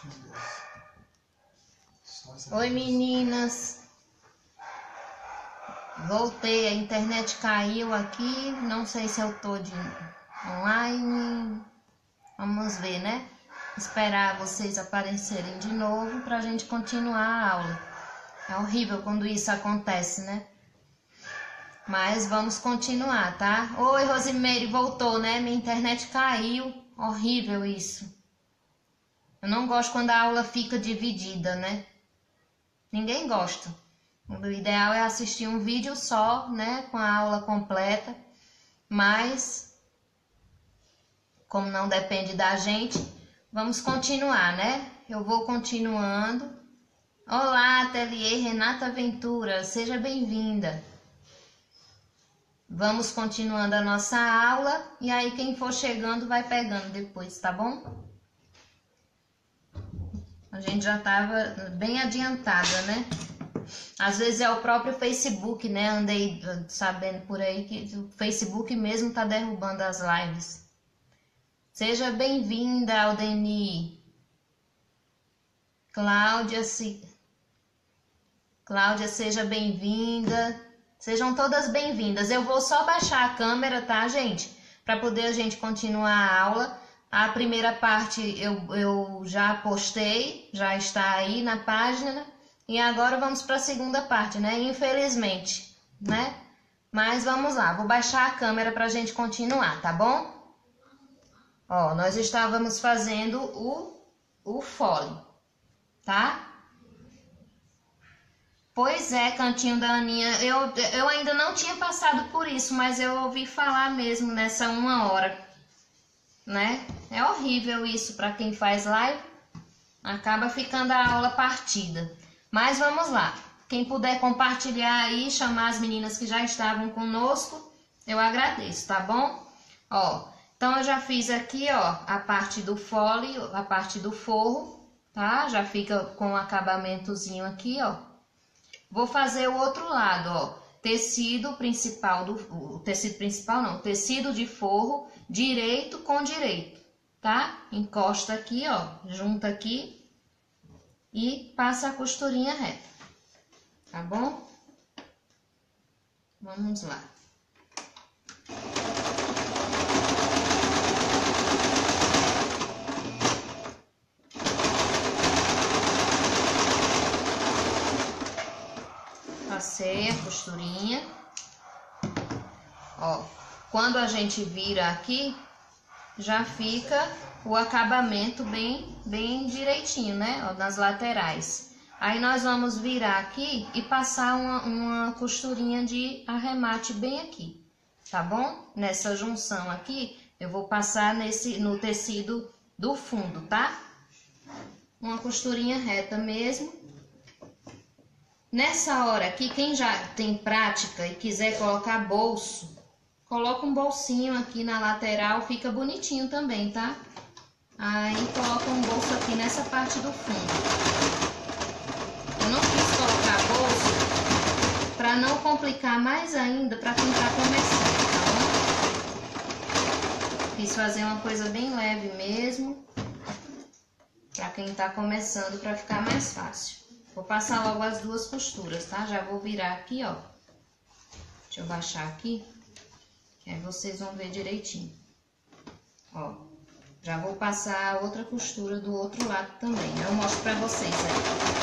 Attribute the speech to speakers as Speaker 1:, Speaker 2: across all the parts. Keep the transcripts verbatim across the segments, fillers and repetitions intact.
Speaker 1: Oi, meninas. Voltei, a internet caiu aqui. Não sei se eu tô de online. Vamos ver, né? Esperar vocês aparecerem de novo pra gente continuar a aula. É horrível quando isso acontece, né? Mas vamos continuar, tá? Oi, Rosimeire, voltou, né? Minha internet caiu. Horrível isso. Eu não gosto quando a aula fica dividida, né? Ninguém gosta. O ideal é assistir um vídeo só, né? Com a aula completa. Mas, como não depende da gente, vamos continuar, né? Eu vou continuando. Olá, Ateliê Renata Ventura. Seja bem-vinda. Vamos continuando a nossa aula e aí quem for chegando vai pegando depois, tá bom? A gente já estava bem adiantada, né? Às vezes é o próprio Facebook, né? Andei sabendo por aí que o Facebook mesmo tá derrubando as lives. Seja bem-vinda, Aldeni. Cláudia, se... Cláudia, seja bem-vinda. Sejam todas bem-vindas. Eu vou só baixar a câmera, tá, gente? Para poder a gente continuar a aula. A primeira parte eu, eu já postei, já está aí na página. E agora vamos para a segunda parte, né? Infelizmente, né? Mas vamos lá, vou baixar a câmera para a gente continuar, tá bom? Ó, nós estávamos fazendo o, o fole, tá? Pois é, Cantinho da Aninha, eu, eu ainda não tinha passado por isso, mas eu ouvi falar mesmo nessa uma hora, né? É horrível isso para quem faz live, acaba ficando a aula partida. Mas vamos lá, quem puder compartilhar aí, chamar as meninas que já estavam conosco, eu agradeço, tá bom? Ó, então eu já fiz aqui, ó, a parte do fole, a parte do forro, tá? Já fica com o acabamentozinho aqui, ó. Vou fazer o outro lado, ó, tecido principal, do, o tecido principal não, tecido de forro, direito com direito, tá? Encosta aqui, ó, junta aqui e passa a costurinha reta, tá bom? Vamos lá. Passei a costurinha, ó, quando a gente vira aqui, já fica o acabamento bem, bem direitinho, né, ó, nas laterais. Aí nós vamos virar aqui e passar uma, uma costurinha de arremate bem aqui, tá bom? Nessa junção aqui, eu vou passar nesse, no tecido do fundo, tá? Uma costurinha reta mesmo. Nessa hora aqui, quem já tem prática e quiser colocar bolso, coloca um bolsinho aqui na lateral, fica bonitinho também, tá? Aí coloca um bolso aqui nessa parte do fundo. Eu não quis colocar bolso para não complicar mais ainda para quem tá começando, tá bom? Quis fazer uma coisa bem leve mesmo, para quem tá começando, para ficar mais fácil. Vou passar logo as duas costuras, tá? Já vou virar aqui, ó. Deixa eu baixar aqui, que aí vocês vão ver direitinho. Ó, já vou passar a outra costura do outro lado também. Eu mostro pra vocês aí.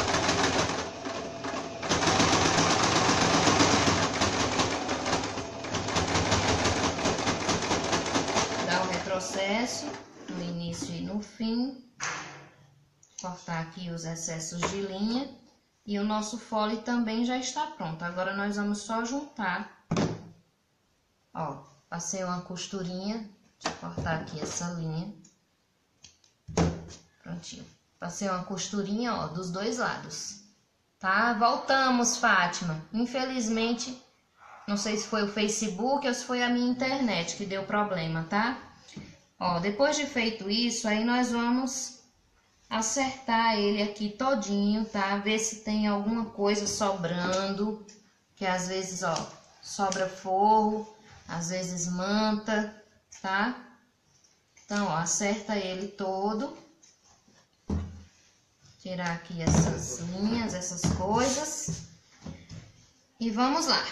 Speaker 1: Dá o retrocesso no início e no fim. Cortar aqui os excessos de linha. E o nosso fole também já está pronto. Agora nós vamos só juntar. Ó, passei uma costurinha. Deixa eu cortar aqui essa linha. Prontinho. Passei uma costurinha, ó, dos dois lados. Tá? Voltamos, Fátima. Infelizmente, não sei se foi o Facebook ou se foi a minha internet que deu problema, tá? Ó, depois de feito isso, aí nós vamos acertar ele aqui todinho, tá? Ver se tem alguma coisa sobrando, que às vezes, ó, sobra forro, às vezes manta, tá? Então, ó, acerta ele todo. Tirar aqui essas linhas, essas coisas. E vamos lá.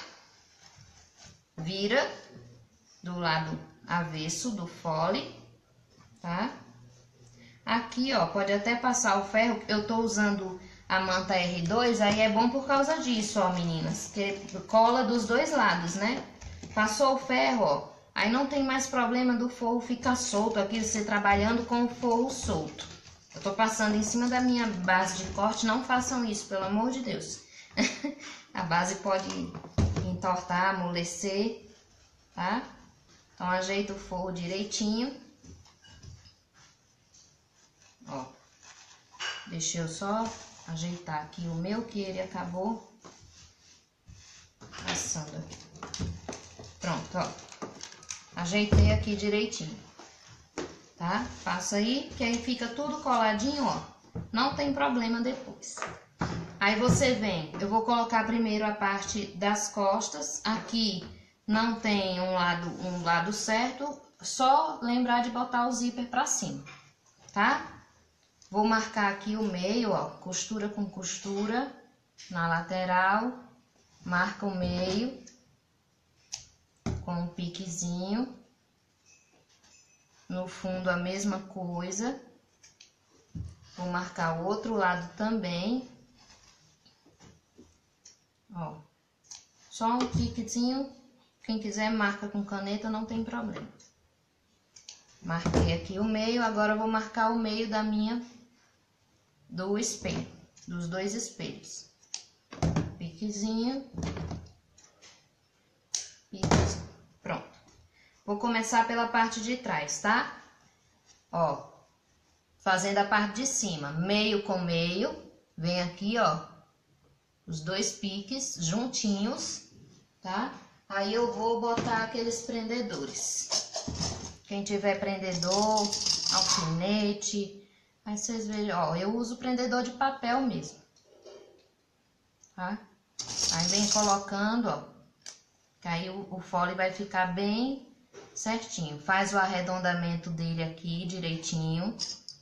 Speaker 1: Vira do lado avesso do fole, tá? Aqui, ó, pode até passar o ferro. Eu tô usando a manta R dois, aí é bom por causa disso, ó, meninas. Que cola dos dois lados, né? Passou o ferro, ó. Aí não tem mais problema do forro ficar solto aqui, você trabalhando com o forro solto. Eu tô passando em cima da minha base de corte, não façam isso, pelo amor de Deus. A base pode entortar, amolecer, tá? Então, ajeita o forro direitinho. Ó, deixa eu só ajeitar aqui o meu, que ele acabou passando aqui. Pronto, ó. Ajeitei aqui direitinho, tá? Passa aí, que aí fica tudo coladinho, ó. Não tem problema depois. Aí você vem, eu vou colocar primeiro a parte das costas. Aqui não tem um lado, um lado certo, só lembrar de botar o zíper pra cima, tá? Vou marcar aqui o meio, ó, costura com costura na lateral, marca o meio com um piquezinho. No fundo a mesma coisa. Vou marcar o outro lado também. Ó, só um piquezinho, quem quiser marca com caneta, não tem problema. Marquei aqui o meio, agora eu vou marcar o meio da minha, do espelho, dos dois espelhos. Piquezinho, piquezinho, pronto. Vou começar pela parte de trás, tá? Ó, fazendo a parte de cima, meio com meio, vem aqui, ó, os dois piques juntinhos, tá? Aí eu vou botar aqueles prendedores. Quem tiver prendedor, alfinete, aí vocês vejam, ó, eu uso prendedor de papel mesmo, tá? Aí vem colocando, ó, que aí o, o fole vai ficar bem certinho. Faz o arredondamento dele aqui direitinho.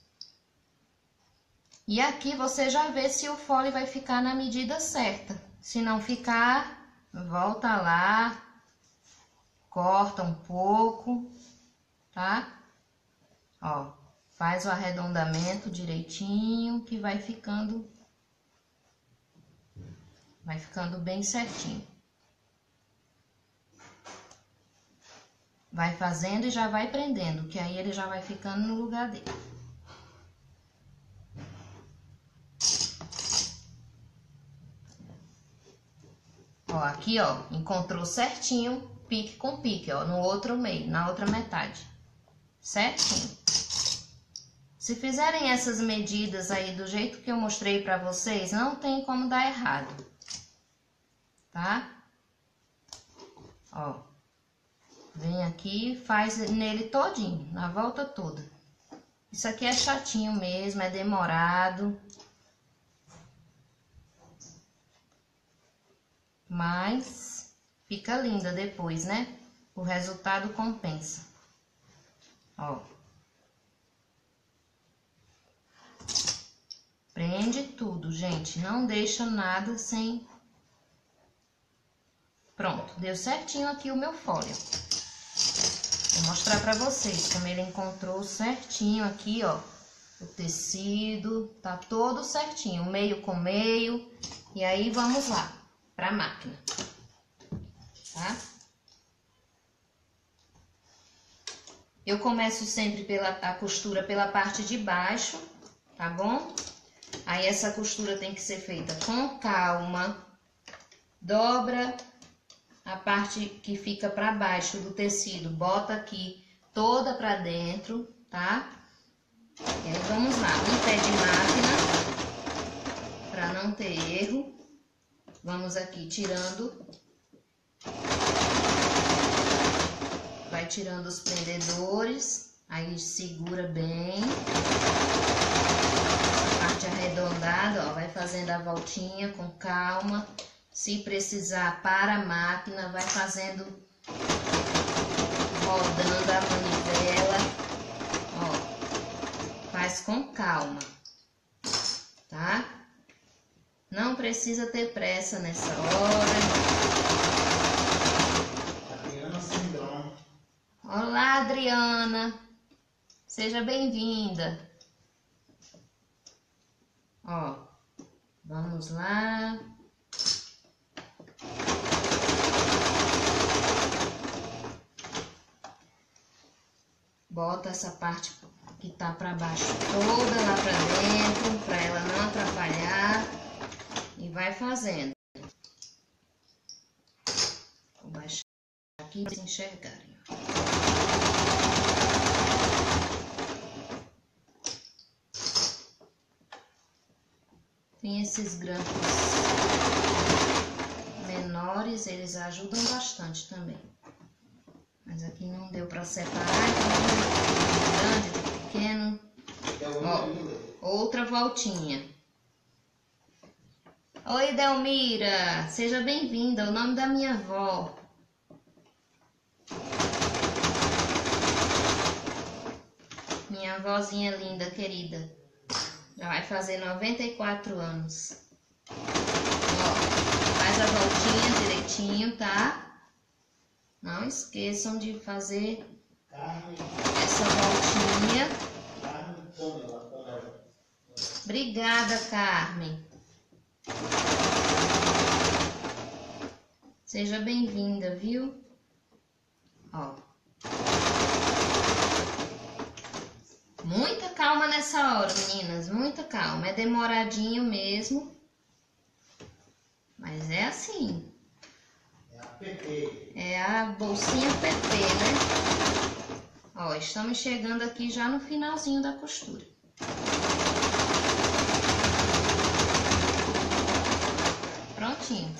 Speaker 1: E aqui você já vê se o fole vai ficar na medida certa. Se não ficar, volta lá, corta um pouco, tá? Ó, faz o arredondamento direitinho que vai ficando, vai ficando bem certinho. Vai fazendo e já vai prendendo, que aí ele já vai ficando no lugar dele. Ó, aqui, ó, encontrou certinho, pique com pique, ó, no outro meio, na outra metade. Certinho. Se fizerem essas medidas aí do jeito que eu mostrei pra vocês, não tem como dar errado. Tá? Ó. Vem aqui e faz nele todinho, na volta toda. Isso aqui é chatinho mesmo, é demorado. Mas fica linda depois, né? O resultado compensa. Ó. Prende tudo, gente. Não deixa nada sem... Pronto, deu certinho aqui o meu fole. Vou mostrar pra vocês como ele encontrou certinho aqui, ó. O tecido, tá todo certinho, meio com meio. E aí, vamos lá. Pra máquina, tá? Eu começo sempre pela a costura pela parte de baixo, tá bom? Aí essa costura tem que ser feita com calma. Dobra a parte que fica pra baixo do tecido, bota aqui toda pra dentro, tá? E aí vamos lá, um pé de máquina, pra não ter erro. Vamos aqui tirando, vai tirando os prendedores, aí segura bem, a parte arredondada, ó, vai fazendo a voltinha com calma, se precisar para a máquina, vai fazendo, rodando a manivela, ó, faz com calma, tá? precisa ter pressa nessa hora.
Speaker 2: Adriana Sindrão.
Speaker 1: Olá, Adriana. Seja bem-vinda. Ó, vamos lá. Bota essa parte que tá para baixo toda lá para dentro, para ela não atrapalhar, e vai fazendo. Vou baixar aqui para vocês enxergarem. Tem esses grampos menores, eles ajudam bastante também. Mas aqui não deu para separar, então de grande, de pequeno. Ó, outra voltinha. Oi, Delmira, seja bem-vinda, é o nome da minha avó. Minha avózinha linda, querida. Já vai fazer noventa e quatro anos. Ó, faz a voltinha direitinho, tá? Não esqueçam de fazer essa voltinha. Obrigada, Carmen. Seja bem-vinda, viu? Ó. Muita calma nessa hora, meninas. Muita calma. É demoradinho mesmo. Mas é assim.
Speaker 2: P P.
Speaker 1: É a bolsinha P P, né? Ó, estamos chegando aqui já no finalzinho da costura. Prontinho.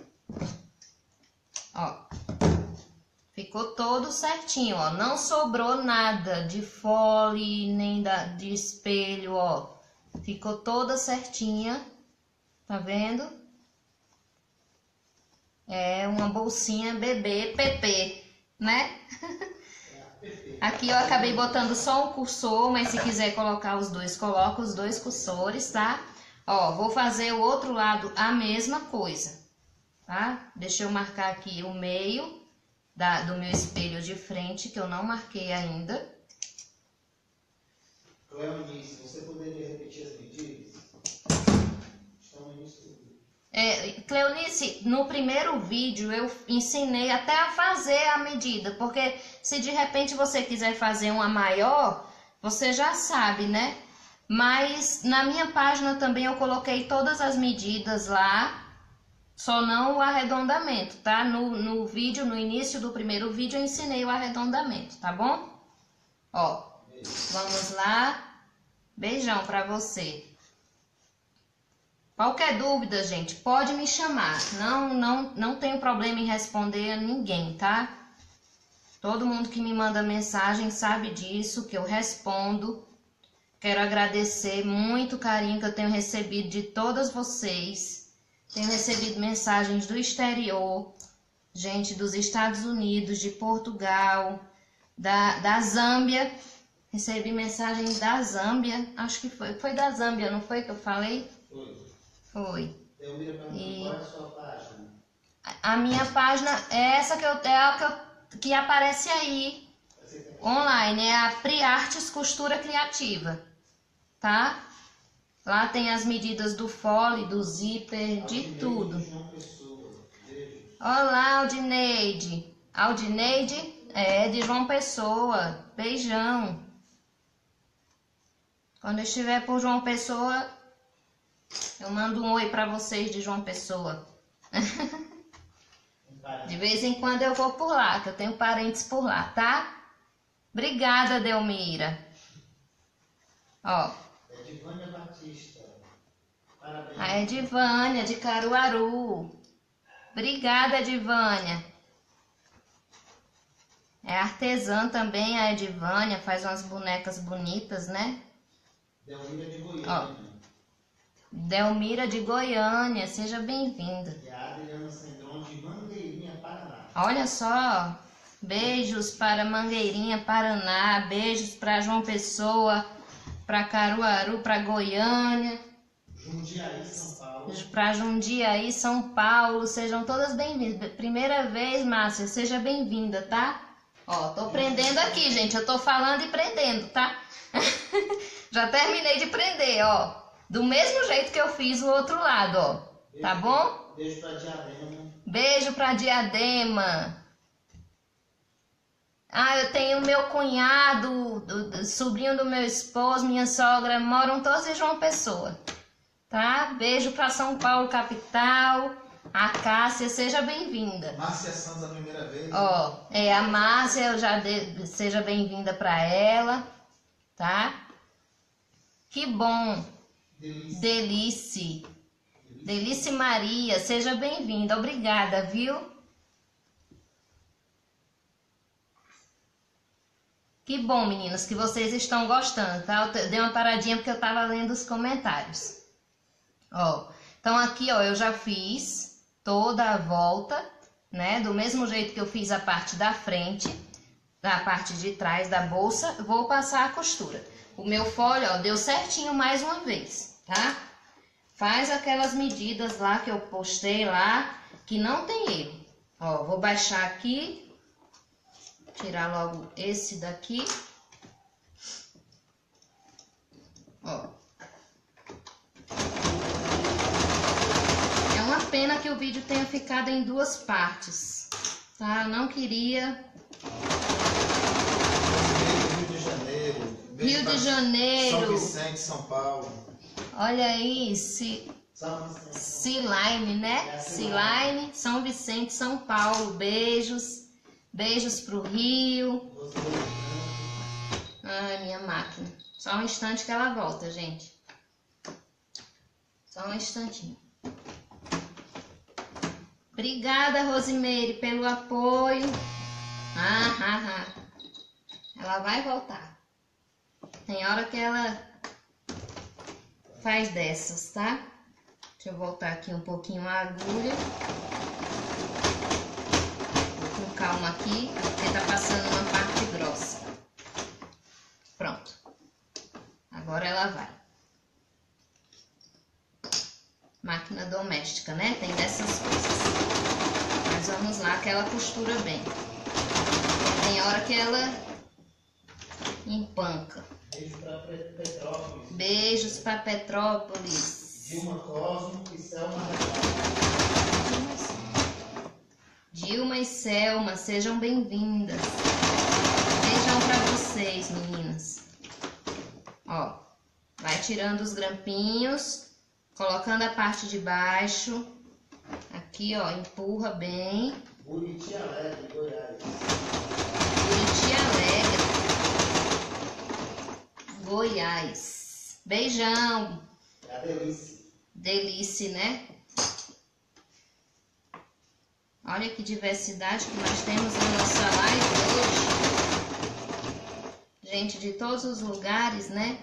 Speaker 1: Ó. Ficou todo certinho, ó. Não sobrou nada de fole, nem da, de espelho, ó. Ficou toda certinha. Tá vendo? É uma bolsinha bebê P P, né? Aqui eu acabei botando só um cursor, mas se quiser colocar os dois, coloca os dois cursores, tá? Ó, vou fazer o outro lado a mesma coisa, tá? Deixa eu marcar aqui o meio da, do meu espelho de frente, que eu não marquei ainda.
Speaker 2: Cleonice, você poderia repetir as medidas? Estão no início do vídeo.
Speaker 1: É, Cleonice, no primeiro vídeo eu ensinei até a fazer a medida, porque se de repente você quiser fazer uma maior, você já sabe, né? Mas na minha página também eu coloquei todas as medidas lá, só não o arredondamento, tá? No, no vídeo, no início do primeiro vídeo eu ensinei o arredondamento, tá bom? Ó, vamos lá. Beijão pra você. Qualquer dúvida, gente, pode me chamar. Não, não, não tenho problema em responder a ninguém, tá? Todo mundo que me manda mensagem sabe disso, que eu respondo. Quero agradecer muito o carinho que eu tenho recebido de todas vocês. Tenho recebido mensagens do exterior, gente dos Estados Unidos, de Portugal, da, da Zâmbia. Recebi mensagem da Zâmbia, acho que foi, foi da Zâmbia, não foi que eu falei?
Speaker 2: Foi.
Speaker 1: Foi.
Speaker 2: Delmira perguntou
Speaker 1: E
Speaker 2: qual é a sua página?
Speaker 1: a minha página é essa que, eu, é a que, eu, que aparece aí, online, é a Priartes Costura Criativa, tá? Lá tem as medidas do fole, do zíper, de tudo. Olá, Aldineide. Aldineide é de João Pessoa. Beijão. Quando eu estiver por João Pessoa, eu mando um oi pra vocês de João Pessoa. De vez em quando eu vou por lá, que eu tenho parentes por lá, tá? Obrigada, Delmira. Ó.
Speaker 2: Edivânia Batista. Parabéns.
Speaker 1: A Edivânia, de Caruaru. Obrigada, Edivânia. É artesã também, a Edivânia. Faz umas bonecas bonitas, né?
Speaker 2: Delmira de Goiânia.
Speaker 1: Ó. Delmira de Goiânia, seja bem-vinda.
Speaker 2: E a Adriana Sindrão de Mangueirinha, Paraná.
Speaker 1: Olha só, beijos para Mangueirinha, Paraná, beijos para João Pessoa, para Caruaru, para Goiânia.
Speaker 2: Jundiaí, São Paulo.
Speaker 1: Para Jundiaí, São Paulo, sejam todas bem-vindas. Primeira vez, Márcia, seja bem-vinda, tá? Ó, tô prendendo aqui, gente, eu tô falando e prendendo, tá? Já terminei de prender, ó. Do mesmo jeito que eu fiz o outro lado, ó. Tá bom?
Speaker 2: Beijo pra Diadema.
Speaker 1: Beijo pra Diadema. Ah, eu tenho meu cunhado, do, do, sobrinho do meu esposo, minha sogra, moram todos em João Pessoa. Tá? Beijo pra São Paulo, capital. A Cássia, seja bem-vinda.
Speaker 2: Márcia Santos, a primeira vez.
Speaker 1: Ó, é a Márcia, eu já de, seja bem-vinda pra ela. Tá? Que bom.
Speaker 2: Delícia.
Speaker 1: Delice. Delice Maria, seja bem-vinda. Obrigada, viu? Que bom, meninas, que vocês estão gostando, tá? Eu dei uma paradinha porque eu tava lendo os comentários. Ó, então aqui, ó, eu já fiz toda a volta, né? Do mesmo jeito que eu fiz a parte da frente, da parte de trás da bolsa, vou passar a costura. O meu folho, ó, deu certinho mais uma vez, tá? Faz aquelas medidas lá que eu postei lá, que não tem erro. Ó, vou baixar aqui. Tirar logo esse daqui. Ó. É uma pena que o vídeo tenha ficado em duas partes, tá? Eu não queria...
Speaker 2: Rio de Janeiro.
Speaker 1: Rio de Janeiro.
Speaker 2: São Vicente, São Paulo.
Speaker 1: Olha aí, se... Cilaine, né? Cilaine, São Vicente, São Paulo. Beijos. Beijos pro Rio. Ai, minha máquina. Só um instante que ela volta, gente. Só um instantinho. Obrigada, Rosimeire, pelo apoio. Ah, ah, ah. Ela vai voltar. Tem hora que ela faz dessas, tá? Deixa eu voltar aqui um pouquinho a agulha. Calma aqui, porque tá passando uma parte grossa. Pronto. Agora ela vai. Máquina doméstica, né? Tem dessas coisas. Mas vamos lá que ela costura bem. Tem hora que ela empanca.
Speaker 2: Beijo pra Petrópolis.
Speaker 1: Beijos pra Petrópolis.
Speaker 2: Dilma Cosmo e Selma.
Speaker 1: Dilma e Selma, sejam bem-vindas. Beijão pra vocês, meninas. Ó, vai tirando os grampinhos, colocando a parte de baixo. Aqui, ó, empurra bem.
Speaker 2: Buriti Alegre, Goiás.
Speaker 1: Buriti Alegre, Goiás. Beijão.
Speaker 2: É a delícia.
Speaker 1: Delícia, né? Olha que diversidade que nós temos na nossa live hoje. Gente de todos os lugares, né?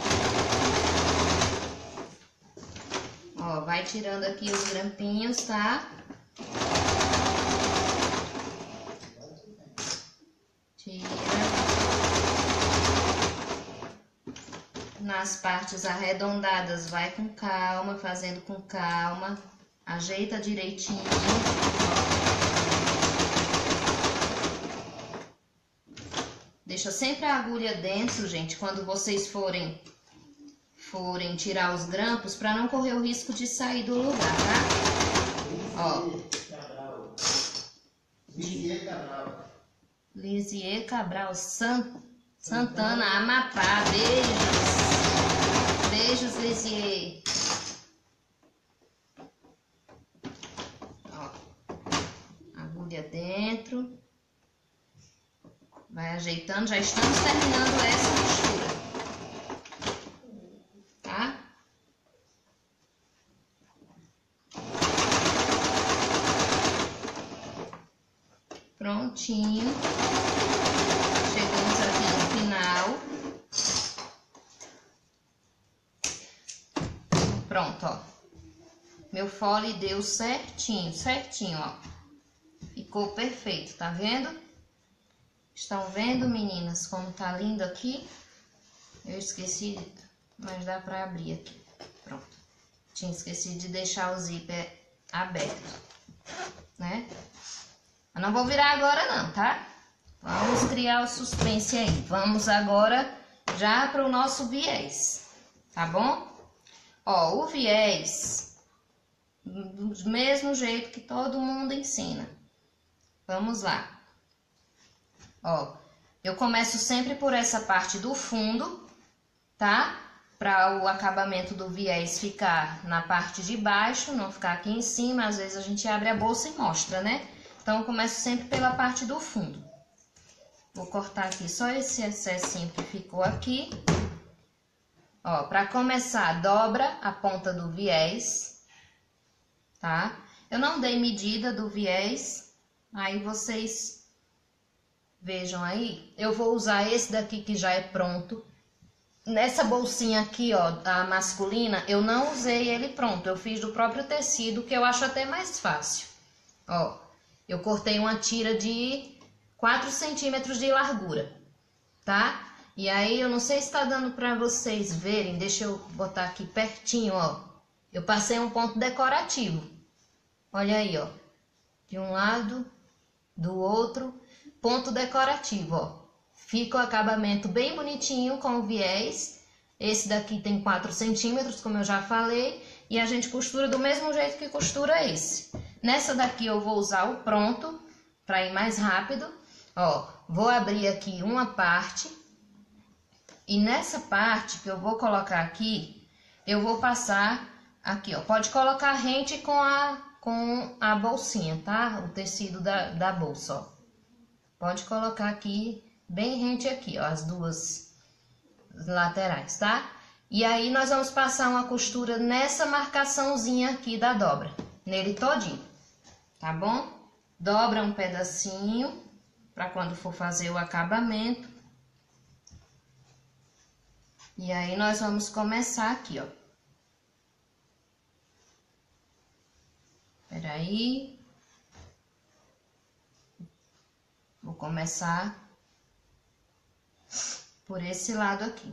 Speaker 1: Ó, vai tirando aqui os grampinhos, tá? Tira. Nas partes arredondadas, vai com calma, fazendo com calma. Ajeita direitinho. Deixa sempre a agulha dentro, gente, quando vocês forem forem tirar os grampos, para não correr o risco de sair do lugar, tá? Ó.
Speaker 2: Lisier Cabral.
Speaker 1: Lisier Cabral, San, Santana, Amapá. Beijos. Beijos, Lisier. Ó. Agulha dentro. Vai ajeitando, já estamos terminando essa costura, tá? Prontinho. Chegamos aqui no final. Pronto, ó. Meu fole deu certinho, certinho, ó. Ficou perfeito, tá vendo? Estão vendo, meninas, como tá lindo aqui? Eu esqueci, mas dá pra abrir aqui. Pronto. Tinha esquecido de deixar o zíper aberto, né? Eu não vou virar agora não, tá? Vamos criar o suspense aí. Vamos agora já para o nosso viés, tá bom? Ó, o viés, do mesmo jeito que todo mundo ensina. Vamos lá. Ó, eu começo sempre por essa parte do fundo, tá? Para o acabamento do viés ficar na parte de baixo, não ficar aqui em cima. Às vezes a gente abre a bolsa e mostra, né? Então eu começo sempre pela parte do fundo. Vou cortar aqui só esse excessinho que ficou aqui. Ó, para começar, dobra a ponta do viés, tá? Eu não dei medida do viés, aí vocês vejam aí. Eu vou usar esse daqui que já é pronto. Nessa bolsinha aqui, ó, a masculina, eu não usei ele pronto. Eu fiz do próprio tecido, que eu acho até mais fácil. Ó, eu cortei uma tira de quatro centímetros de largura, tá? E aí, eu não sei se tá dando pra vocês verem, deixa eu botar aqui pertinho, ó. Eu passei um ponto decorativo. Olha aí, ó. De um lado, do outro, ponto decorativo, ó. Fica o acabamento bem bonitinho com o viés. Esse daqui tem quatro centímetros, como eu já falei. E a gente costura do mesmo jeito que costura esse. Nessa daqui eu vou usar o pronto, pra ir mais rápido. Ó, vou abrir aqui uma parte. E nessa parte que eu vou colocar aqui, eu vou passar aqui, ó. Pode colocar rente com a, com a bolsinha, tá? O tecido da, da bolsa, ó. Pode colocar aqui, bem rente aqui, ó, as duas laterais, tá? E aí, nós vamos passar uma costura nessa marcaçãozinha aqui da dobra, nele todinho, tá bom? Dobra um pedacinho, para quando for fazer o acabamento. E aí, nós vamos começar aqui, ó. Espera aí. Vou começar por esse lado aqui.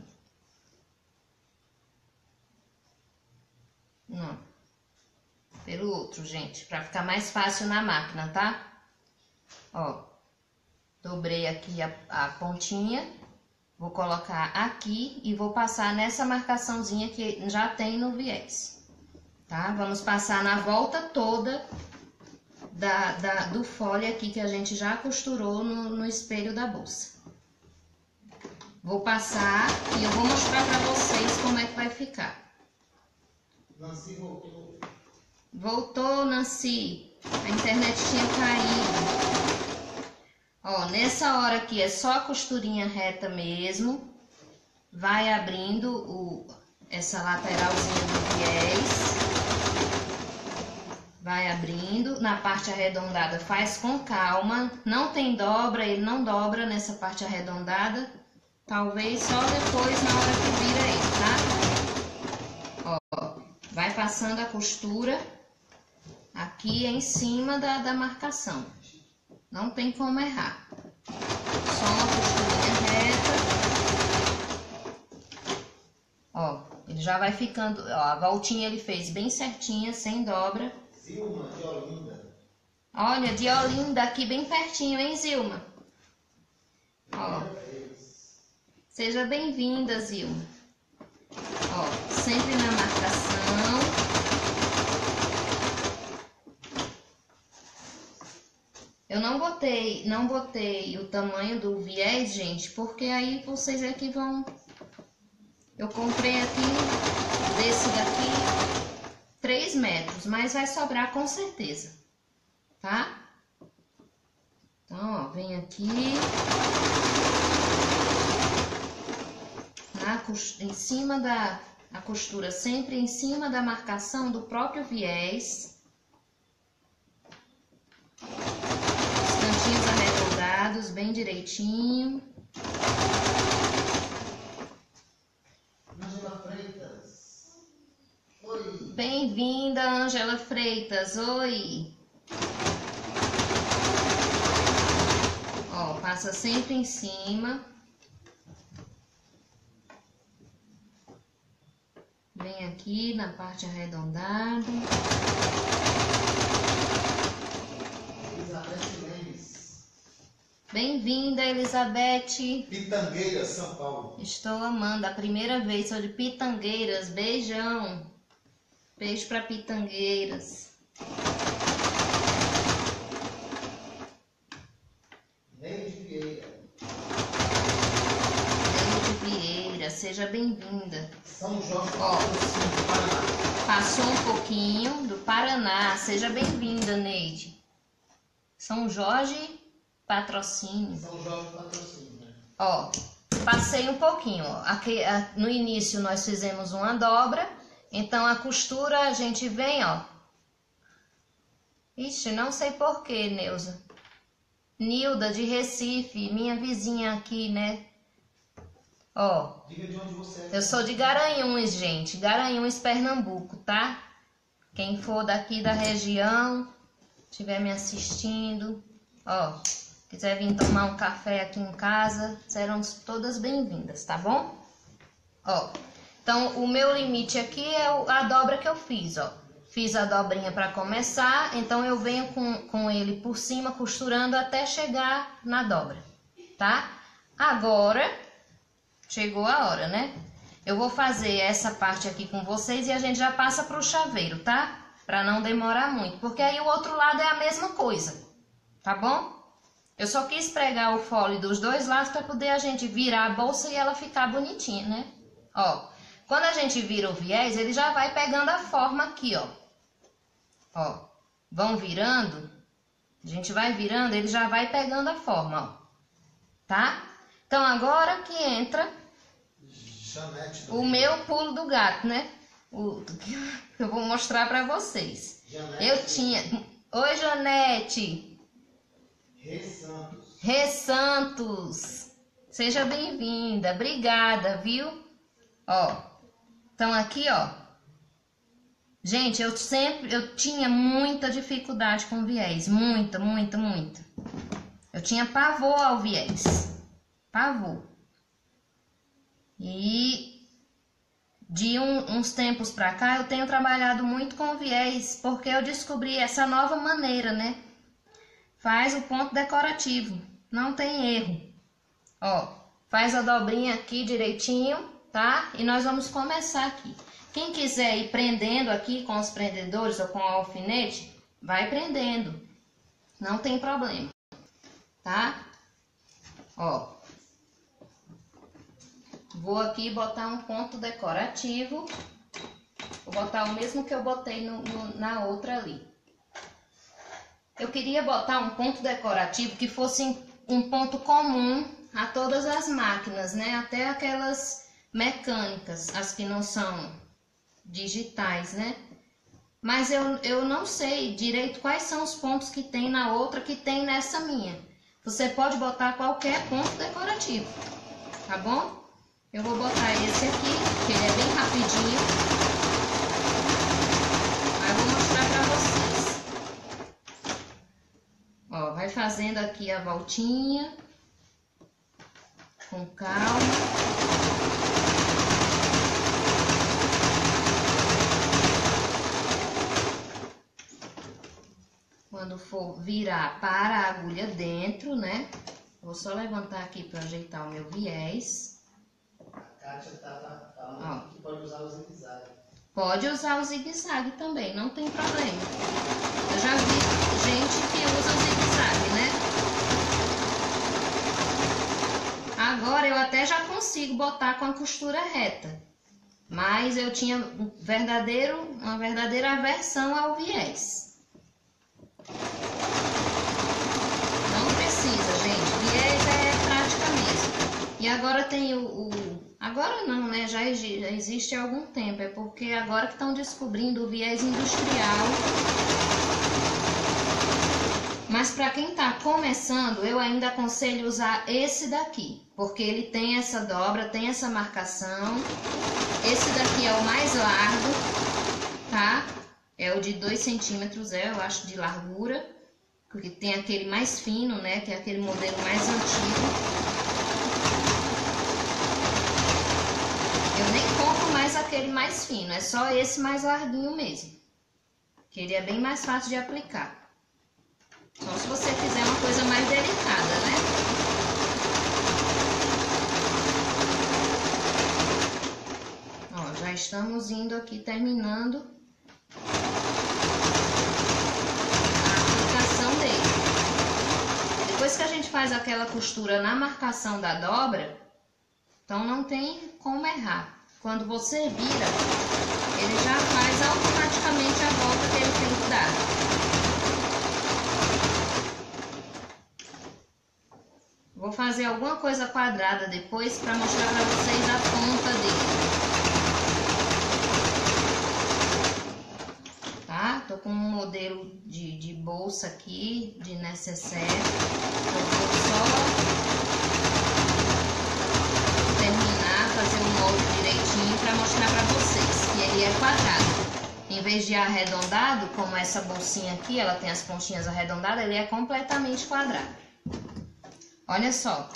Speaker 1: Não. Pelo outro, gente, pra ficar mais fácil na máquina, tá? Ó. Dobrei aqui a, a pontinha. Vou colocar aqui e vou passar nessa marcaçãozinha que já tem no viés, tá? Vamos passar na volta toda da, da, do fole aqui que a gente já costurou no, no espelho da bolsa. Vou passar e eu vou mostrar pra vocês como é que vai ficar.
Speaker 2: Nancy voltou.
Speaker 1: Voltou, Nancy. A internet tinha caído. Ó, nessa hora aqui é só a costurinha reta mesmo. Vai abrindo o, essa lateralzinha do viés. Vai abrindo. Na parte arredondada faz com calma. Não tem dobra, ele não dobra nessa parte arredondada. Talvez só depois na hora que vira ele, tá? Ó, vai passando a costura aqui em cima da, da marcação. Não tem como errar. Só uma costurinha reta. Ó, ele já vai ficando... Ó, a voltinha ele fez bem certinha, sem dobra.
Speaker 2: Zilma, de Olinda.
Speaker 1: Olha, de Olinda, aqui bem pertinho, hein, Zilma? Ó. Seja bem-vinda, Zilma. Ó, sempre na marcação. Eu não botei, não botei o tamanho do viés, gente, porque aí vocês aqui vão... Eu comprei aqui, desse daqui, três metros, mas vai sobrar com certeza, tá? Então, ó, vem aqui... Na, em cima da... A costura sempre em cima da marcação do próprio viés. Arredondados bem direitinho.
Speaker 2: Ângela Freitas. Oi.
Speaker 1: Bem-vinda, Ângela Freitas. Oi. Ó, passa sempre em cima. Vem aqui na parte arredondada. Bem-vinda, Elizabeth.
Speaker 2: Pitangueiras, São Paulo.
Speaker 1: Estou amando, a primeira vez, sou de Pitangueiras. Beijão. Beijo para Pitangueiras.
Speaker 2: Neide Vieira.
Speaker 1: Neide Vieira, seja bem-vinda.
Speaker 2: São Jorge do
Speaker 1: Ó,
Speaker 2: Paraná.
Speaker 1: Passou um pouquinho do Paraná. Seja bem-vinda, Neide. São Jorge... Patrocínio.
Speaker 2: São Jorge Patrocínio, né?
Speaker 1: Ó, passei um pouquinho, ó. Aqui, a, no início nós fizemos uma dobra, então a costura a gente vem, ó. Ixi, não sei porquê, Neuza. Nilda de Recife, minha vizinha aqui, né? Ó.
Speaker 2: Diga de onde você é.
Speaker 1: Eu sou de Garanhuns, gente. Garanhuns, Pernambuco, tá? Quem for daqui da região, estiver me assistindo, ó. Quiser vir tomar um café aqui em casa, serão todas bem-vindas, tá bom? Ó, então o meu limite aqui é a dobra que eu fiz, ó. Fiz a dobrinha para começar, então eu venho com, com ele por cima, costurando até chegar na dobra, tá? Agora, chegou a hora, né? Eu vou fazer essa parte aqui com vocês e a gente já passa pro chaveiro, tá? Pra não demorar muito, porque aí o outro lado é a mesma coisa, tá bom? Eu só quis pregar o fole dos dois lados para poder a gente virar a bolsa e ela ficar bonitinha, né? Ó, quando a gente vira o viés, ele já vai pegando a forma aqui, ó. Ó, vão virando, a gente vai virando, ele já vai pegando a forma, ó. Tá? Então agora que entra o meu pulo do gato, né? O que eu vou mostrar para vocês.
Speaker 2: Janete.
Speaker 1: Eu tinha... Oi, Janete!
Speaker 2: Rê Santos.
Speaker 1: Rê Santos, seja bem-vinda, obrigada, viu? Ó, então aqui, ó, gente, eu sempre, eu tinha muita dificuldade com viés, muita, muita, muita. Eu tinha pavor ao viés, pavor. E de um, uns tempos pra cá eu tenho trabalhado muito com viés, porque eu descobri essa nova maneira, né? Faz o ponto decorativo, não tem erro. Ó, faz a dobrinha aqui direitinho, tá? E nós vamos começar aqui. Quem quiser ir prendendo aqui com os prendedores ou com o alfinete, vai prendendo. Não tem problema, tá? Ó. Vou aqui botar um ponto decorativo. Vou botar o mesmo que eu botei no, no, na outra ali. Eu queria botar um ponto decorativo que fosse um ponto comum a todas as máquinas, né? Até aquelas mecânicas, as que não são digitais, né? Mas eu, eu não sei direito quais são os pontos que tem na outra que tem nessa minha. Você pode botar qualquer ponto decorativo, tá bom? Eu vou botar esse aqui, que ele é bem rapidinho. Aí eu vou mostrar pra vocês. Ó, vai fazendo aqui a voltinha, com calma. Quando for virar para a agulha dentro, né? Vou só levantar aqui para ajeitar o meu viés.
Speaker 2: A Kátia tá falando que pode usar o zigue-zague.
Speaker 1: Pode usar o zigue-zague também, não tem problema. Eu já vi gente que usa o zigue-zague, né? Agora eu até já consigo botar com a costura reta. Mas eu tinha um verdadeiro, uma verdadeira aversão ao viés. Não precisa, gente. Viés é prática mesmo. E agora tem o... o agora não, né? Já, já existe há algum tempo. É porque agora que estão descobrindo o viés industrial. Mas para quem está começando, eu ainda aconselho usar esse daqui. Porque ele tem essa dobra, tem essa marcação. Esse daqui é o mais largo, tá? É o de dois centímetros, é, eu acho, de largura. Porque tem aquele mais fino, né? Que é aquele modelo mais antigo. Eu nem compro mais aquele mais fino, é só esse mais larguinho mesmo. Que ele é bem mais fácil de aplicar. Só se você quiser uma coisa mais delicada, né? Ó, já estamos indo aqui, terminando a aplicação dele. Depois que a gente faz aquela costura na marcação da dobra, então não tem como errar. Quando você vira, ele já faz automaticamente a volta que ele tem que dar. Vou fazer alguma coisa quadrada depois para mostrar para vocês a ponta dele. Tá? Tô com um modelo de, de bolsa aqui, de necessaire. Eu vou só terminar, fazer o molde direitinho para mostrar para vocês que ele é quadrado. Em vez de arredondado, como essa bolsinha aqui, ela tem as pontinhas arredondadas, ele é completamente quadrado. Olha só.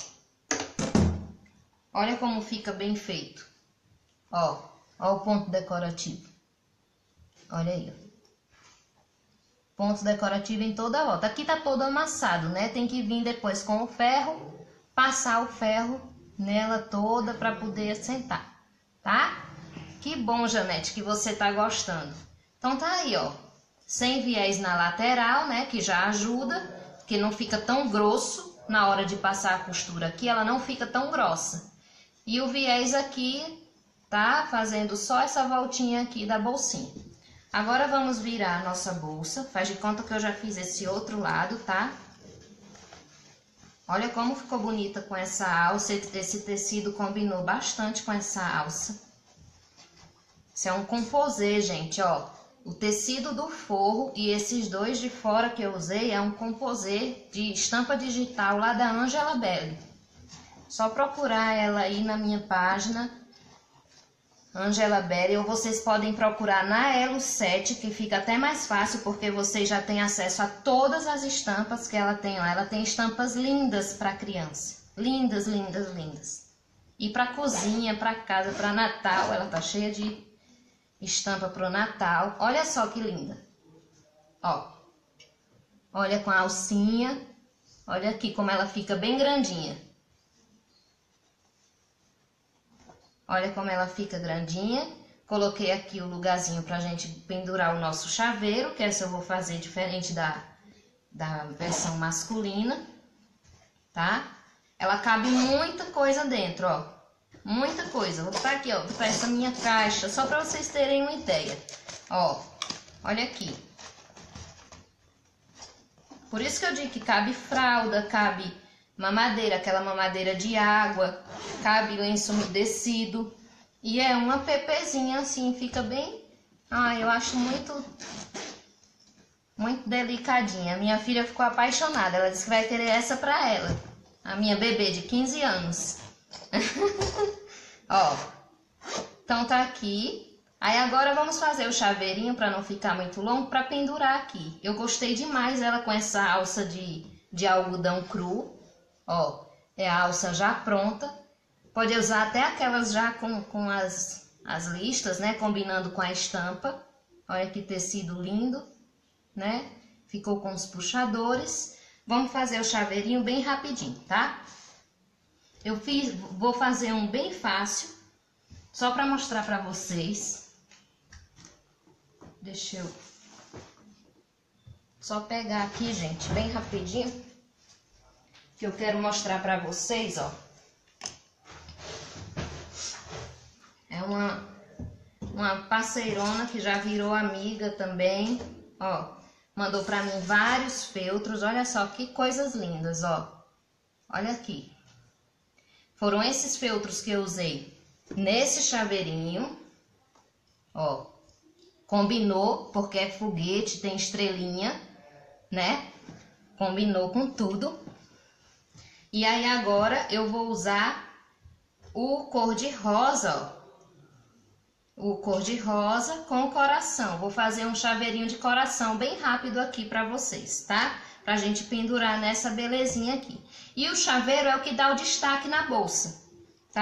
Speaker 1: Olha como fica bem feito. Ó, ó o ponto decorativo. Olha aí, ó. Ponto decorativo em toda a volta. Aqui tá todo amassado, né? Tem que vir depois com o ferro, passar o ferro nela toda para poder assentar, tá? Que bom, Janete, que você tá gostando. Então tá aí, ó. Sem viés na lateral, né? Que já ajuda, que não fica tão grosso. Na hora de passar a costura aqui, ela não fica tão grossa. E o viés aqui, tá? Fazendo só essa voltinha aqui da bolsinha. Agora vamos virar a nossa bolsa. Faz de conta que eu já fiz esse outro lado, tá? Olha como ficou bonita com essa alça. Esse tecido combinou bastante com essa alça. Isso é um composê, gente, ó. O tecido do forro e esses dois de fora que eu usei é um composê de estampa digital lá da Angela Belli. Só procurar ela aí na minha página, Angela Belli, ou vocês podem procurar na Elo sete, que fica até mais fácil, porque vocês já têm acesso a todas as estampas que ela tem lá. Ela tem estampas lindas para criança. Lindas, lindas, lindas. E para cozinha, para casa, para Natal, ela tá cheia de estampa pro Natal. Olha só que linda. Ó. Olha com a alcinha. Olha aqui como ela fica bem grandinha. Olha como ela fica grandinha. Coloquei aqui o lugarzinho pra gente pendurar o nosso chaveiro, que essa eu vou fazer diferente da, da versão masculina, tá? Ela cabe muita coisa dentro, ó. Muita coisa. Vou botar aqui, ó, vou botar essa minha caixa, só para vocês terem uma ideia. Ó, olha aqui. Por isso que eu digo que cabe fralda, cabe mamadeira, aquela mamadeira de água, cabe lenço umedecido. E é uma pepezinha assim, fica bem... Ah, eu acho muito... Muito delicadinha. Minha filha ficou apaixonada, ela disse que vai querer essa para ela. A minha bebê de quinze anos. Ó, então tá aqui. Aí agora vamos fazer o chaveirinho para não ficar muito longo, para pendurar aqui. Eu gostei demais ela com essa alça de, de algodão cru. Ó, é a alça já pronta. Pode usar até aquelas já com, com as, as listas, né? Combinando com a estampa. Olha que tecido lindo, né? Ficou com os puxadores. Vamos fazer o chaveirinho bem rapidinho, tá? Eu fiz, vou fazer um bem fácil, só para mostrar para vocês. Deixa eu só pegar aqui, gente, bem rapidinho, que eu quero mostrar para vocês, ó. É uma, uma parceirona que já virou amiga também, ó. Mandou para mim vários feltros, olha só que coisas lindas, ó. Olha aqui. Foram esses feltros que eu usei nesse chaveirinho, ó, combinou, porque é foguete, tem estrelinha, né? Combinou com tudo. E aí agora eu vou usar o cor de rosa, ó, o cor de rosa com coração. Vou fazer um chaveirinho de coração bem rápido aqui pra vocês, tá? Pra gente pendurar nessa belezinha aqui. E o chaveiro é o que dá o destaque na bolsa, tá?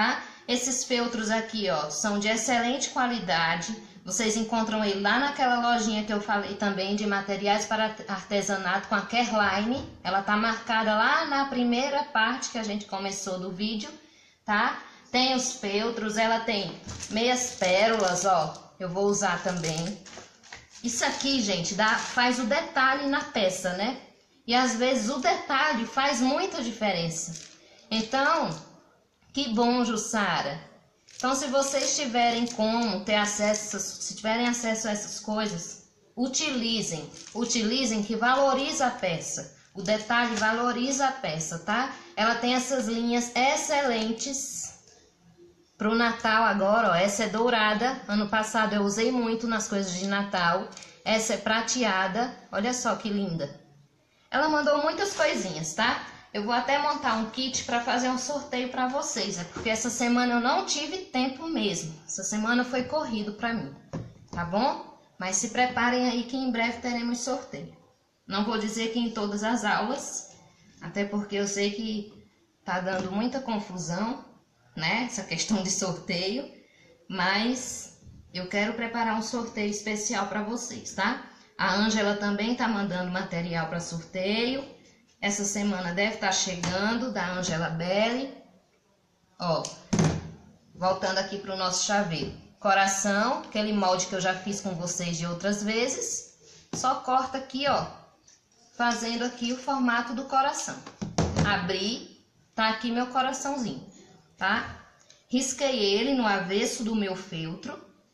Speaker 1: Esses feltros aqui, ó, são de excelente qualidade. Vocês encontram ele lá naquela lojinha que eu falei também de materiais para artesanato com a Careline. Ela tá marcada lá na primeira parte que a gente começou do vídeo, tá? Tem os feltros, ela tem meias pérolas, ó, eu vou usar também. Isso aqui, gente, dá, faz o detalhe na peça, né? E às vezes o detalhe faz muita diferença. Então, que bom, Jussara. Então, se vocês tiverem como ter acesso, se tiverem acesso a essas coisas, utilizem. Utilizem que valoriza a peça. O detalhe valoriza a peça, tá? Ela tem essas linhas excelentes pro Natal agora, ó. Essa é dourada. Ano passado eu usei muito nas coisas de Natal. Essa é prateada. Olha só que linda. Ela mandou muitas coisinhas, tá? Eu vou até montar um kit para fazer um sorteio para vocês, é porque essa semana eu não tive tempo mesmo. Essa semana foi corrido para mim, tá bom? Mas se preparem aí que em breve teremos sorteio. Não vou dizer que em todas as aulas, até porque eu sei que tá dando muita confusão, né? Essa questão de sorteio, mas eu quero preparar um sorteio especial para vocês, tá? A Ângela também tá mandando material para sorteio. Essa semana deve estar chegando, da Angela Belli. Ó, voltando aqui para o nosso chaveiro. Coração, aquele molde que eu já fiz com vocês de outras vezes. Só corta aqui, ó, fazendo aqui o formato do coração. Abri, tá aqui meu coraçãozinho, tá? Risquei ele no avesso do meu feltro.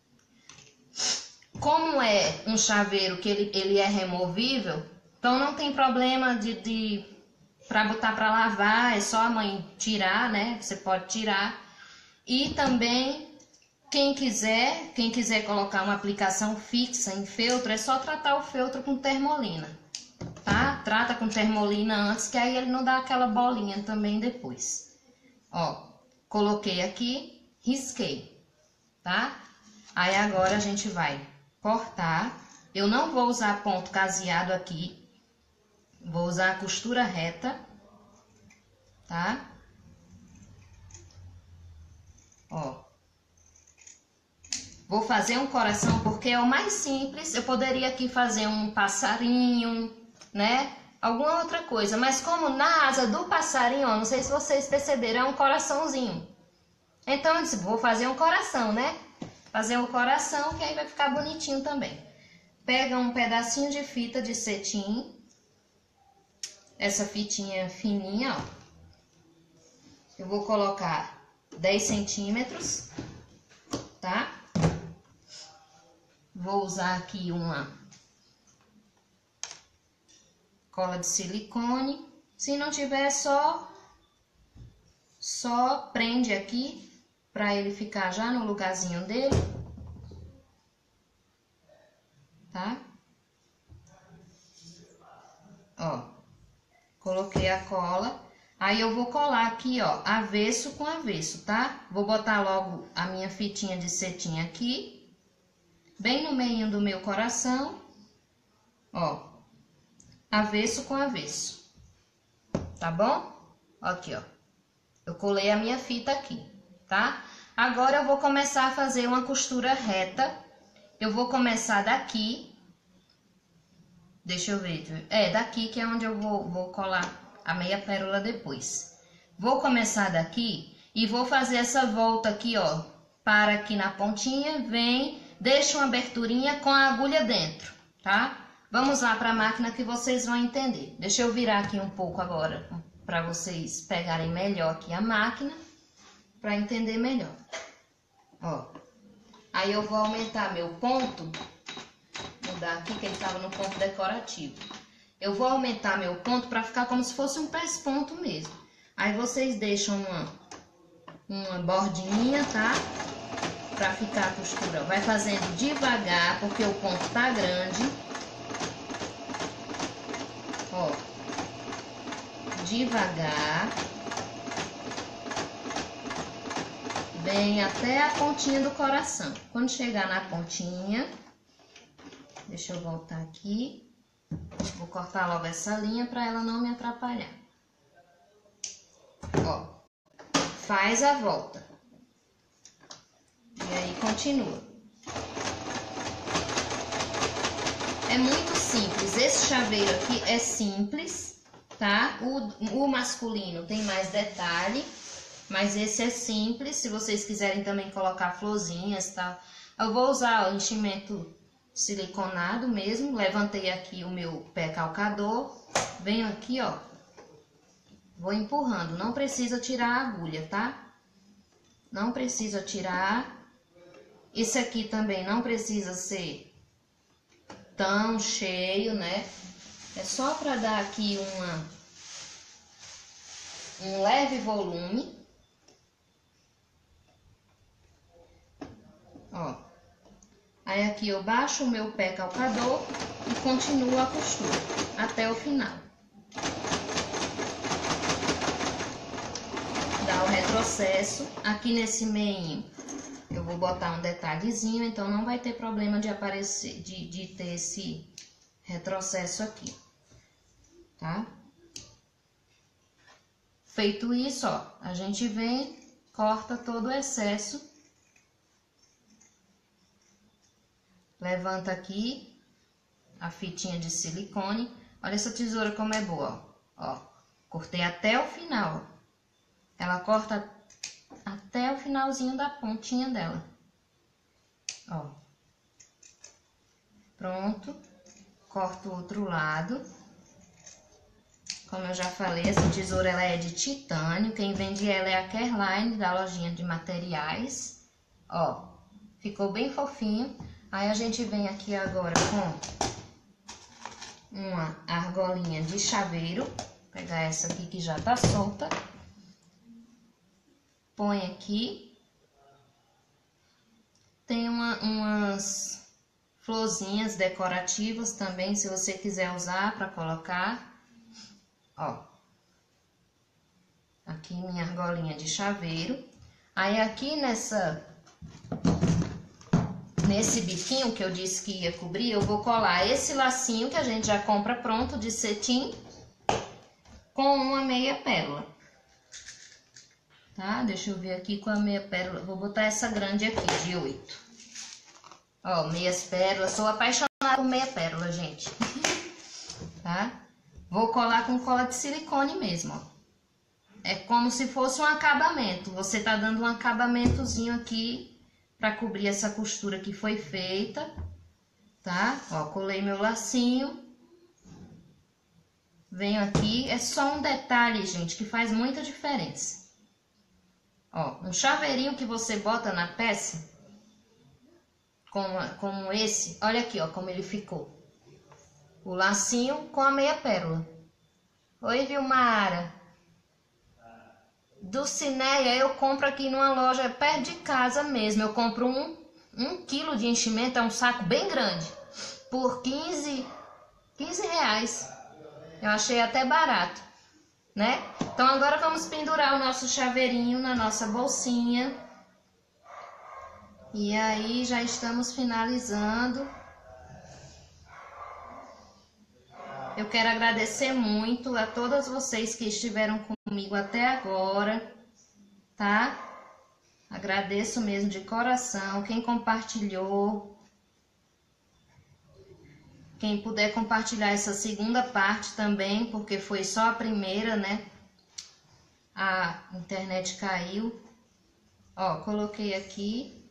Speaker 1: Como é um chaveiro que ele, ele é removível, então não tem problema de, de para botar para lavar, é só a mãe tirar, né? Você pode tirar. E também quem quiser, quem quiser colocar uma aplicação fixa em feltro, é só tratar o feltro com termolina, tá? Trata com termolina antes, que aí ele não dá aquela bolinha também depois. Ó, coloquei aqui, risquei, tá? Aí agora a gente vai cortar. Eu não vou usar ponto caseado aqui. Vou usar a costura reta, tá? Ó. Vou fazer um coração porque é o mais simples. Eu poderia aqui fazer um passarinho, né? Alguma outra coisa. Mas como na asa do passarinho, ó, não sei se vocês perceberam, é um coraçãozinho. Então eu disse, vou fazer um coração, né? Fazer um coração que aí vai ficar bonitinho também. Pega um pedacinho de fita de cetim. Essa fitinha fininha, ó. Eu vou colocar dez centímetros, tá? Vou usar aqui uma cola de silicone. Se não tiver, só, só prende aqui para ele ficar já no lugarzinho dele, tá? Ó. Coloquei a cola, aí eu vou colar aqui, ó, avesso com avesso, tá? Vou botar logo a minha fitinha de cetim aqui, bem no meio do meu coração, ó, avesso com avesso, tá bom? Aqui, ó, eu colei a minha fita aqui, tá? Agora eu vou começar a fazer uma costura reta, eu vou começar daqui. Deixa eu ver, é daqui que é onde eu vou, vou colar a meia pérola depois. Vou começar daqui e vou fazer essa volta aqui, ó, para aqui na pontinha, vem, deixa uma aberturinha com a agulha dentro, tá? Vamos lá para a máquina que vocês vão entender. Deixa eu virar aqui um pouco agora, para vocês pegarem melhor aqui a máquina, para entender melhor. Ó, aí eu vou aumentar meu ponto. Mudar aqui que ele estava no ponto decorativo. Eu vou aumentar meu ponto para ficar como se fosse um pesponto mesmo. Aí vocês deixam uma, uma bordinha, tá? Para ficar a costura. Vai fazendo devagar, porque o ponto tá grande. Ó. Devagar. Bem até a pontinha do coração. Quando chegar na pontinha... Deixa eu voltar aqui. Vou cortar logo essa linha para ela não me atrapalhar. Ó, faz a volta. Aí continua. É muito simples. Esse chaveiro aqui é simples, tá? O, o masculino tem mais detalhe, mas esse é simples. Se vocês quiserem também colocar florzinhas e tal. Eu vou usar o enchimento siliconado mesmo. Levantei aqui o meu pé calcador. Venho aqui, ó. Vou empurrando. Não precisa tirar a agulha, tá? Não precisa tirar. Esse aqui também não precisa ser tão cheio, né? É só para dar aqui uma, um leve volume. Ó. Aí aqui eu baixo o meu pé calcador e continuo a costura até o final. Dá o retrocesso. Aqui nesse meio eu vou botar um detalhezinho, então não vai ter problema de aparecer, de, de ter esse retrocesso aqui, tá? Feito isso, ó, a gente vem, corta todo o excesso, levanta aqui a fitinha de silicone. Olha essa tesoura como é boa, ó, ó, cortei até o final, ó. Ela corta até o finalzinho da pontinha dela, ó. Pronto, corto o outro lado. Como eu já falei, essa tesoura ela é de titânio. Quem vende ela é a Careline, da lojinha de materiais. Ó, ficou bem fofinho. Aí a gente vem aqui agora com uma argolinha de chaveiro. Vou pegar essa aqui que já tá solta. Põe aqui. Tem uma, umas florzinhas decorativas também, se você quiser usar para colocar. Ó. Aqui minha argolinha de chaveiro. Aí aqui nessa... Nesse biquinho que eu disse que ia cobrir, eu vou colar esse lacinho que a gente já compra pronto de cetim com uma meia pérola. Tá? Deixa eu ver aqui com a meia pérola. Vou botar essa grande aqui, de oito. Ó, meias pérolas. Sou apaixonada por meia pérola, gente. Tá? Vou colar com cola de silicone mesmo, ó. É como se fosse um acabamento. Você tá dando um acabamentozinho aqui para cobrir essa costura que foi feita, tá? Ó, colei meu lacinho. Venho aqui. É só um detalhe, gente, que faz muita diferença. Ó, um chaveirinho que você bota na peça, como, como esse, olha aqui, ó, como ele ficou. O lacinho com a meia pérola. Oi, Vilmara. Dulcineia, eu compro aqui numa loja perto de casa mesmo. Eu compro um, um quilo de enchimento, é um saco bem grande, por quinze, quinze reais. Eu achei até barato, né? Então agora vamos pendurar o nosso chaveirinho na nossa bolsinha. E aí já estamos finalizando. Eu quero agradecer muito a todas vocês que estiveram comigo até agora, tá? Agradeço mesmo de coração, quem compartilhou. Quem puder compartilhar essa segunda parte também, porque foi só a primeira, né? A internet caiu. Ó, coloquei aqui.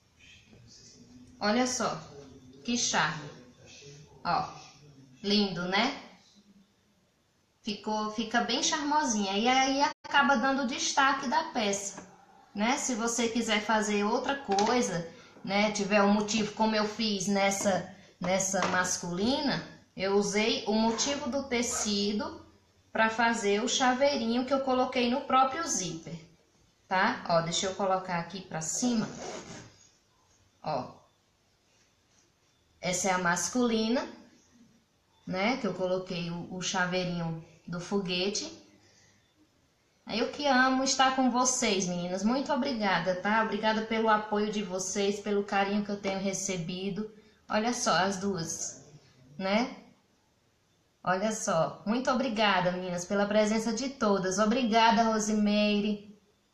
Speaker 1: Olha só, que charme. Ó. Lindo, né? Ficou, fica bem charmosinha. E aí acaba dando destaque da peça, né? Se você quiser fazer outra coisa, né? Tiver um motivo como eu fiz nessa, nessa masculina, eu usei o motivo do tecido para fazer o chaveirinho que eu coloquei no próprio zíper, tá? Ó, deixa eu colocar aqui para cima. Ó. Essa é a masculina, né, que eu coloquei o, o chaveirinho do foguete. Eu que amo estar com vocês, meninas. Muito obrigada, tá? Obrigada pelo apoio de vocês, pelo carinho que eu tenho recebido. Olha só as duas, né? Olha só. Muito obrigada, meninas, pela presença de todas. Obrigada, Rosimeire.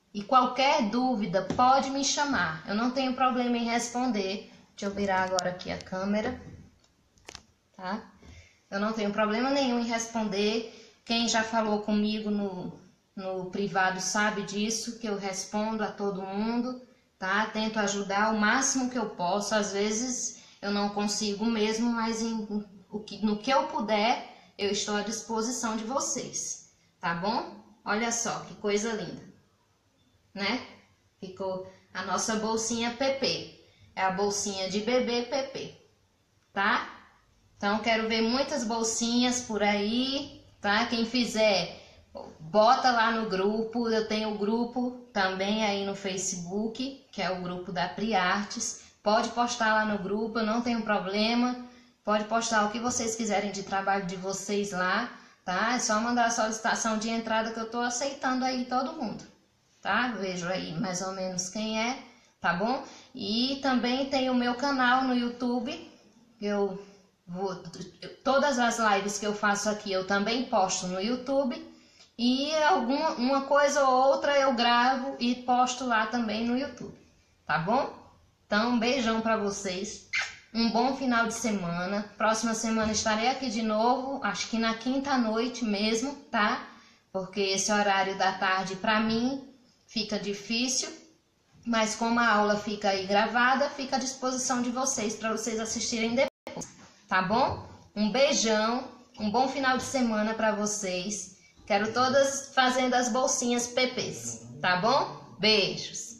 Speaker 1: E qualquer dúvida pode me chamar. Eu não tenho problema em responder. Deixa eu virar agora aqui a câmera, tá? Eu não tenho problema nenhum em responder. Quem já falou comigo no, no privado sabe disso, que eu respondo a todo mundo, tá? Tento ajudar o máximo que eu posso. Às vezes eu não consigo mesmo, mas em, o que, no que eu puder, eu estou à disposição de vocês, tá bom? Olha só que coisa linda, né? Ficou a nossa bolsinha P P. É a bolsinha de bebê P P, tá? Então, quero ver muitas bolsinhas por aí, tá? Quem fizer, bota lá no grupo. Eu tenho o grupo também aí no Facebook, que é o grupo da Priartes. Pode postar lá no grupo, eu não tenho problema. Pode postar o que vocês quiserem de trabalho de vocês lá, tá? É só mandar a solicitação de entrada que eu tô aceitando aí todo mundo, tá? Vejo aí mais ou menos quem é, tá bom? E também tem o meu canal no YouTube, eu vou, todas as lives que eu faço aqui eu também posto no YouTube, e alguma uma coisa ou outra eu gravo e posto lá também no YouTube, tá bom? Então, um beijão para vocês, um bom final de semana. Próxima semana estarei aqui de novo, acho que na quinta noite mesmo, tá? Porque esse horário da tarde para mim fica difícil. Mas como a aula fica aí gravada, fica à disposição de vocês para vocês assistirem depois, tá bom? Um beijão, um bom final de semana para vocês. Quero todas fazendo as bolsinhas P Ps, tá bom? Beijos!